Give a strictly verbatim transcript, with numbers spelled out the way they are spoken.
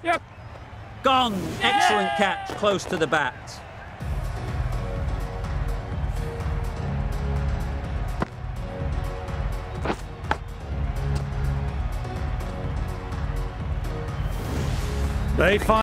Yep. Gone. Excellent catch, close to the bat. They find